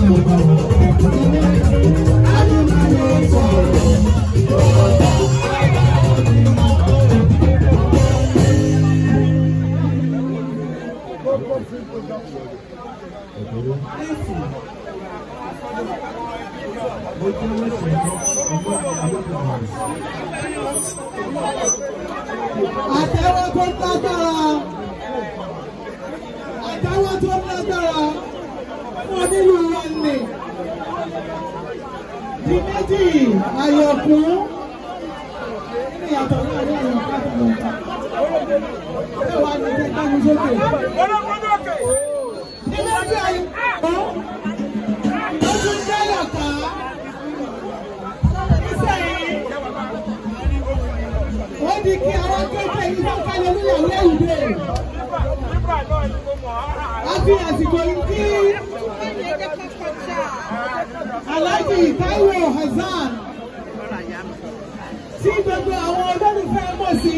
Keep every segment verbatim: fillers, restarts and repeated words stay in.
Àtẹ̀wọ́ tó lágbára, àtẹ̀wọ́ tó lágbára, wọ́n nílùú wọn ni. Di méjì àyọ̀kú ní ìyàtọ̀ náà ní àyọ̀kú àtàlọ́ta. Ẹ wà ní ẹgbẹ́ gbájú sókè. Di méjì àyọ̀kú, ó tún jẹ́ yọ̀ká. Nísẹ̀yìn, ó di kí àwọn kéèké yìí fún kálẹ̀ níyàwó ẹ̀yìndé. A fi àsìkò yìí kí Alhaji Taiwo Hassan tí gbogbo àwọn olólùfẹ́ mọ̀ sí.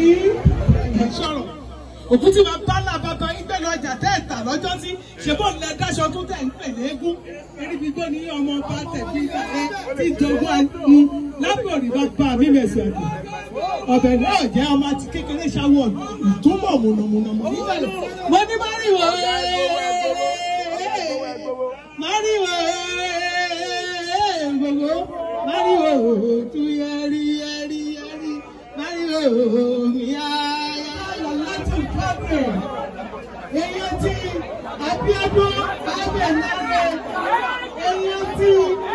Òkú tí wàá bá làbàtà yín gbé lọ ọjà tẹ́ ẹ̀ta lọ́jọ́ sí ṣèbọ̀ lẹ dáṣọ tó tẹ̀ ń pè léegun. Eré gbígbó ní ọmọ ọba tẹ̀bí ìgbàlẹ̀ tí ìjọba ní lábẹ́ òrì bá bá mi mẹ̀sì àgbà. Ọ̀bẹ̀ náà jẹ́ ọmọ àti kékeré ṣáwọ̀ ìtumọ̀ mùnàmùnàmù nígbàlẹ̀. Mo ní Máríwò Máríwò gbogbo Máríwò tú yẹrí yẹrí yẹrí Máríwò yá yá láti pàdé. Èèyàn tí Abíọ́dún Abẹ́ lẹ́gbẹ̀ẹ́ èèyàn tí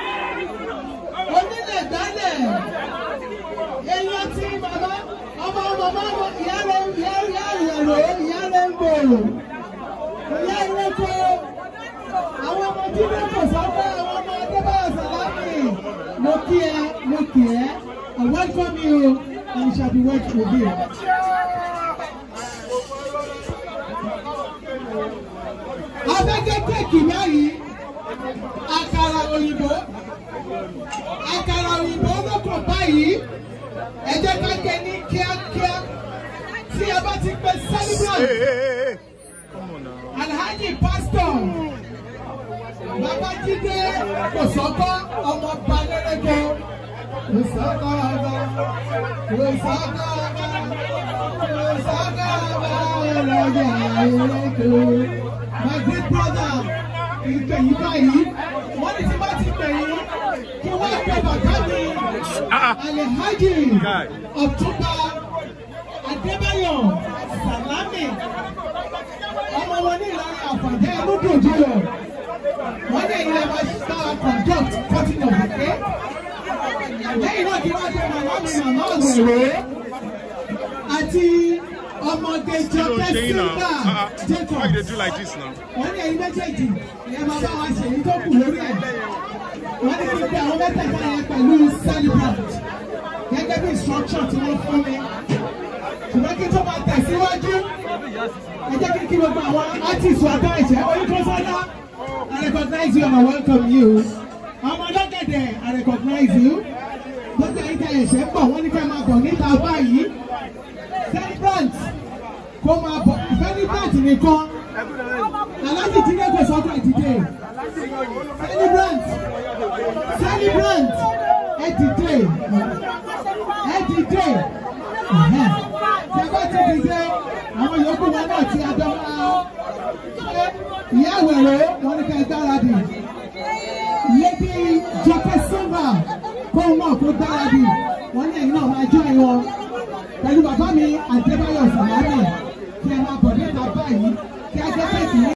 onílẹ̀ dálẹ̀ èèyàn tí bàbá ọmọ ọmọ ọmọ ìyá rẹ̀ ìyá ìyàrá ìyá rẹ̀ ń bòrò ìyá ìrẹ́kọ àwọn ọmọ Jídé Kosoko àwọn ọmọ Adébáyọ̀ Sàlámì mo kí ẹ mo kí ẹ I welcome you and you shall be welcome with you. Abẹ́gẹ́ kéèkì báyìí àkàrà òyìnbó àkàrà òyìnbó lókàn báyìí ẹ jẹ́ ká gé ní kíákíá tí a bá ti pè celebrant Alhaji Pastor Baba Jide Kosoko ọmọ balẹ̀rẹ̀kọ Kosoko ọba Kosoko ọba Kosoko ọba ọlọ́jà ẹ̀rẹ́kọ. My great brother ìpè yìí báyìí wọ́n ní tí bá ti pè yín kí wọ́n pè bàtà mi Alhaji Ọ̀túnba Adébáyọ̀ Sàlámì ọmọ wọn ní Ìlọrin àfàdé ẹnúdòdúrọ̀ wọ́n ní ìlẹ̀ máa ṣá conduct cutting of the cake lẹ́yìn náà kí wọ́n ṣe màmá mi màmá ọ̀gbẹ̀rẹ̀ àti ọmọdé jọkẹ́ sígbà jẹ́kọ̀ wọ́n ní ẹ̀yin méjèèjì ìyẹn máa bá wa ṣe èyí tó kù lórí ẹ̀ wọ́n ní kí n pe àwọn mẹ́tẹ̀ẹ̀ta yẹn pẹ̀lú celebrant gẹ́gẹ́ bí instruction tí wọ́n fún mi ṣùgbọ́n kí n tó máa tẹ̀síwájú ẹ jẹ́ kí n kí gbogbo àwọn artist wa dá ẹ̀ṣẹ̀ Oyinkansola I recognize you and I welcome you ọmọ Ọlọ́gẹ̀dẹ̀ I recognize you gbogbo ẹ̀yin tẹ̀ ẹ̀ṣẹ̀ pọ̀ wọ́n ní kẹ́ máa bọ̀ níta báyìí celebrant kó máa bọ̀ celebrant nìkan Alhaji Jide Kosoko ìdíje celebrant celebrant ẹ dìde ẹ dìde ṣẹgbẹ́ ti dìde àwọn yòókù wọn náà ti adọ́lá ìyá wẹ̀rẹ̀ wọn ní ká gbáradì Lady Jọkẹ́ Silva kó wọn kó gbáradì wọn ní ẹ̀yin náà máa jọ ẹ̀wọ̀n pẹ̀lú bàbá mi Adébáyọ̀ Sàlámì